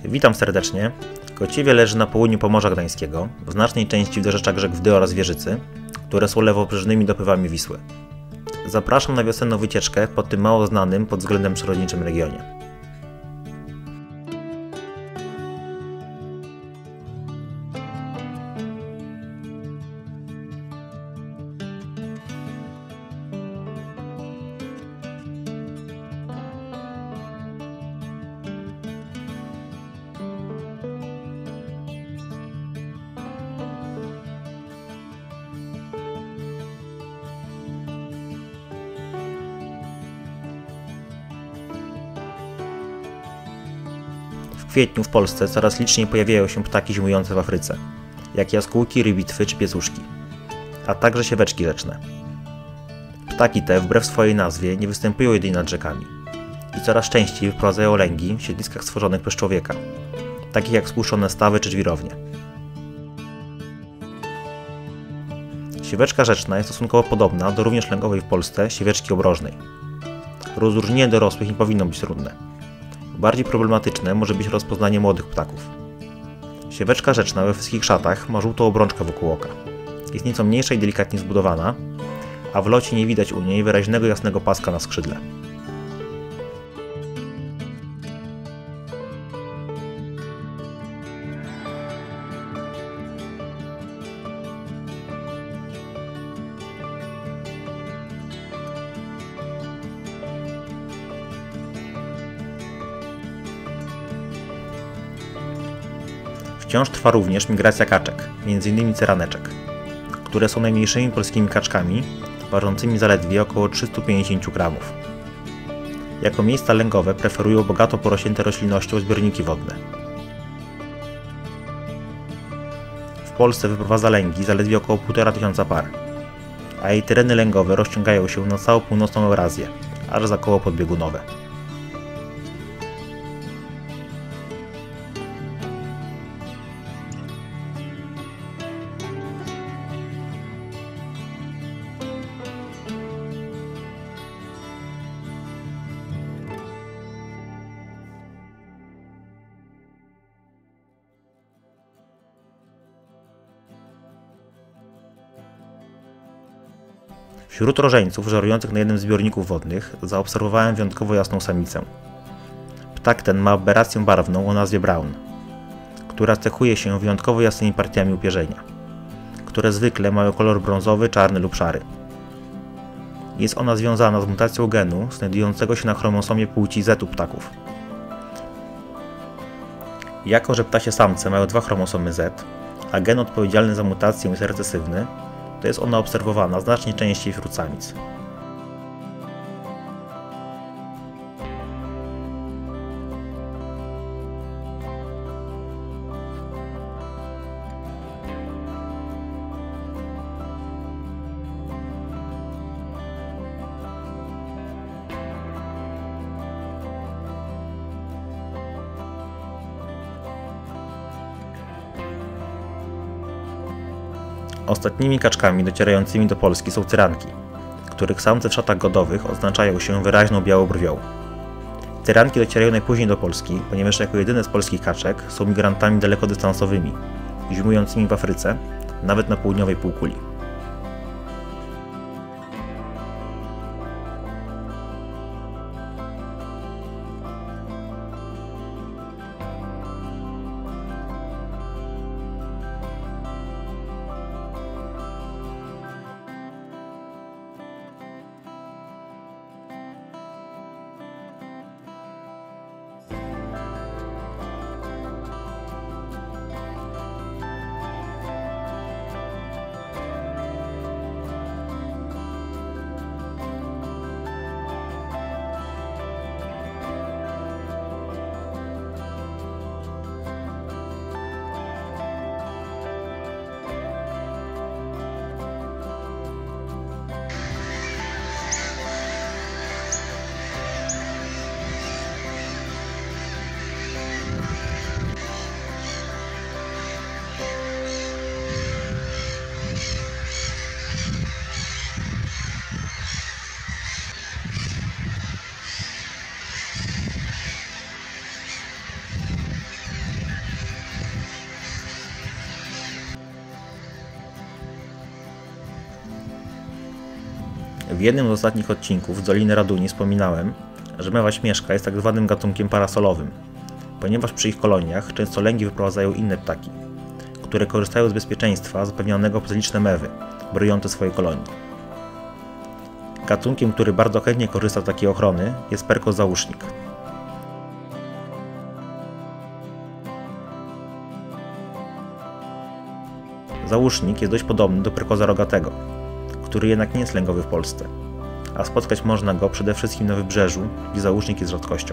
Witam serdecznie. Kociewie leży na południu Pomorza Gdańskiego, w znacznej części w dorzeczach rzek Wdy oraz Wieżycy, które są lewobrzeżnymi dopływami Wisły. Zapraszam na wiosenną wycieczkę po tym mało znanym pod względem przyrodniczym regionie. W kwietniu w Polsce coraz liczniej pojawiają się ptaki zimujące w Afryce, jak jaskółki, rybitwy czy piecuszki, a także sieweczki rzeczne. Ptaki te, wbrew swojej nazwie, nie występują jedynie nad rzekami i coraz częściej wyprowadzają lęgi w siedliskach stworzonych przez człowieka, takich jak spuszczone stawy czy żwirownie. Sieweczka rzeczna jest stosunkowo podobna do również lęgowej w Polsce sieweczki obrożnej. Rozróżnienie dorosłych nie powinno być trudne. Bardziej problematyczne może być rozpoznanie młodych ptaków. Sieweczka rzeczna we wszystkich szatach ma żółtą obrączkę wokół oka. Jest nieco mniejsza i delikatnie zbudowana, a w locie nie widać u niej wyraźnego jasnego paska na skrzydle. Wciąż trwa również migracja kaczek, m.in. cyraneczek, które są najmniejszymi polskimi kaczkami, ważącymi zaledwie około 350 gramów. Jako miejsca lęgowe preferują bogato porośnięte roślinnością zbiorniki wodne. W Polsce wyprowadza lęgi zaledwie około 1500 par, a jej tereny lęgowe rozciągają się na całą północną Eurazję, aż za koło podbiegunowe. Wśród rożeńców żerujących na jednym z zbiorników wodnych zaobserwowałem wyjątkowo jasną samicę. Ptak ten ma aberrację barwną o nazwie brown, która cechuje się wyjątkowo jasnymi partiami upierzenia, które zwykle mają kolor brązowy, czarny lub szary. Jest ona związana z mutacją genu znajdującego się na chromosomie płci Z u ptaków. Jako że ptasie samce mają dwa chromosomy Z, a gen odpowiedzialny za mutację jest recesywny, to jest ona obserwowana znacznie częściej wśród samic. Ostatnimi kaczkami docierającymi do Polski są cyranki, których samce w szatach godowych odznaczają się wyraźną białą brwią. Cyranki docierają najpóźniej do Polski, ponieważ jako jedyne z polskich kaczek są migrantami dalekodystansowymi, zimującymi w Afryce, nawet na południowej półkuli. W jednym z ostatnich odcinków z Doliny Raduni wspominałem, że mewa śmieszka jest tak zwanym gatunkiem parasolowym, ponieważ przy ich koloniach często lęgi wyprowadzają inne ptaki, które korzystają z bezpieczeństwa zapewnionego przez liczne mewy, broniące swojej kolonii. Gatunkiem, który bardzo chętnie korzysta z takiej ochrony, jest perkos załóżnik. Załóżnik jest dość podobny do perkosa rogatego, który jednak nie jest lęgowy w Polsce, a spotkać można go przede wszystkim na wybrzeżu, gdzie załóżnik jest rzadkością.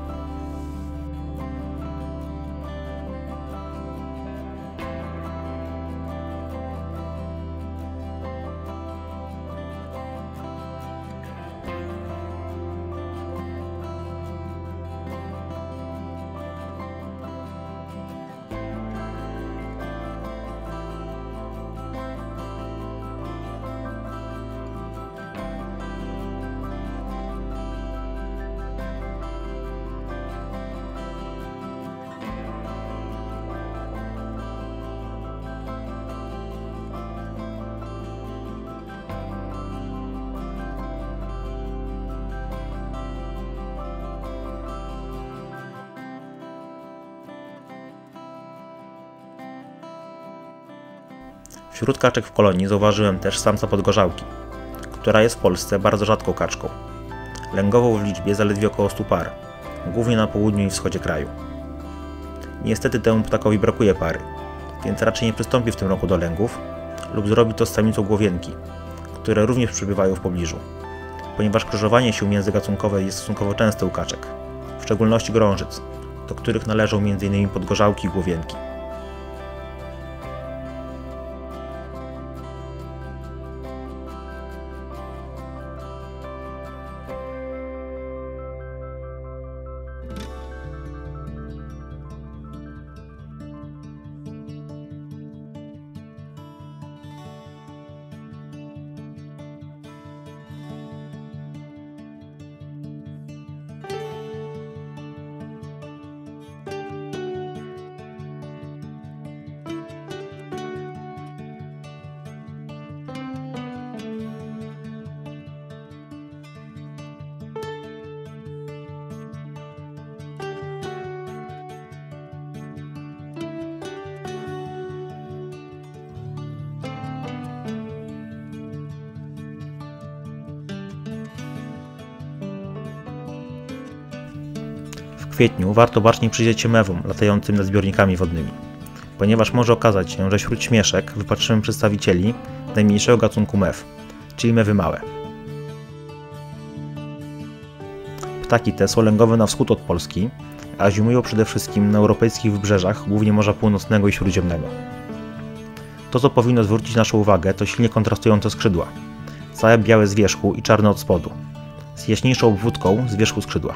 Wśród kaczek w kolonii zauważyłem też samca podgorzałki, która jest w Polsce bardzo rzadką kaczką, lęgową w liczbie zaledwie około 100 par, głównie na południu i wschodzie kraju. Niestety temu ptakowi brakuje pary, więc raczej nie przystąpi w tym roku do lęgów lub zrobi to z samicą głowienki, które również przybywają w pobliżu, ponieważ krzyżowanie się międzygatunkowe jest stosunkowo częste u kaczek, w szczególności grążyc, do których należą m.in. podgorzałki i głowienki. W kwietniu warto bacznie przyjrzeć się mewom latającym nad zbiornikami wodnymi, ponieważ może okazać się, że wśród śmieszek wypatrzymy przedstawicieli najmniejszego gatunku mew, czyli mewy małe. Ptaki te są lęgowe na wschód od Polski, a zimują przede wszystkim na europejskich wybrzeżach, głównie Morza Północnego i Śródziemnego. To, co powinno zwrócić naszą uwagę, to silnie kontrastujące skrzydła, całe białe z wierzchu i czarne od spodu, z jaśniejszą obwódką z wierzchu skrzydła.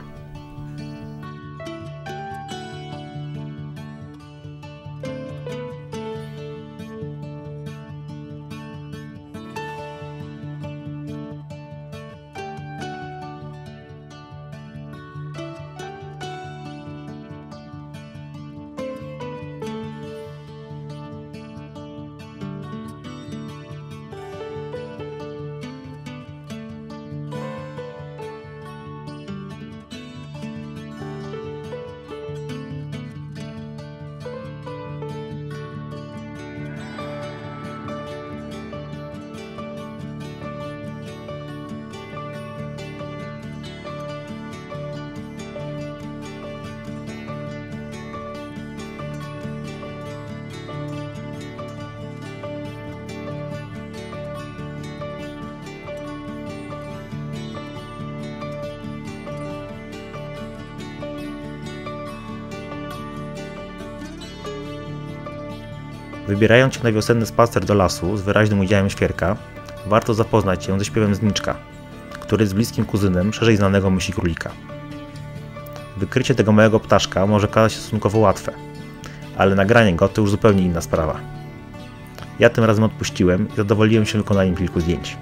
Wybierając się na wiosenny spacer do lasu z wyraźnym udziałem świerka, warto zapoznać się ze śpiewem zniczka, który jest bliskim kuzynem szerzej znanego mysi królika. Wykrycie tego małego ptaszka może okazać się stosunkowo łatwe, ale nagranie go to już zupełnie inna sprawa. Ja tym razem odpuściłem i zadowoliłem się wykonaniem kilku zdjęć.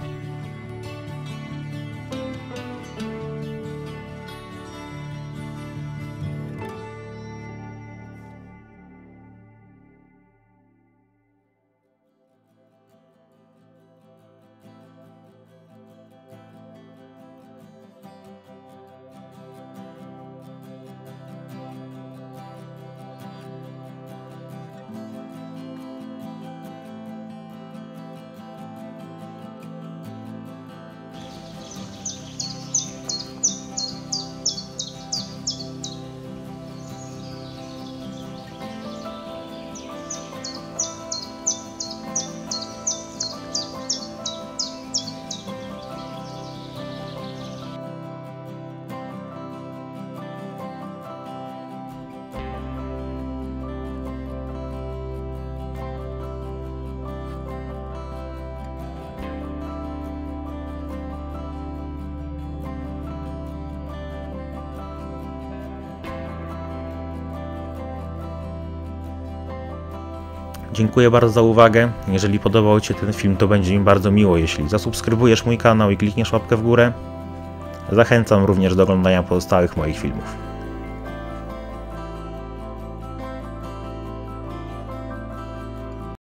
Dziękuję bardzo za uwagę. Jeżeli podobał Ci się ten film, to będzie mi bardzo miło, jeśli zasubskrybujesz mój kanał i klikniesz łapkę w górę. Zachęcam również do oglądania pozostałych moich filmów.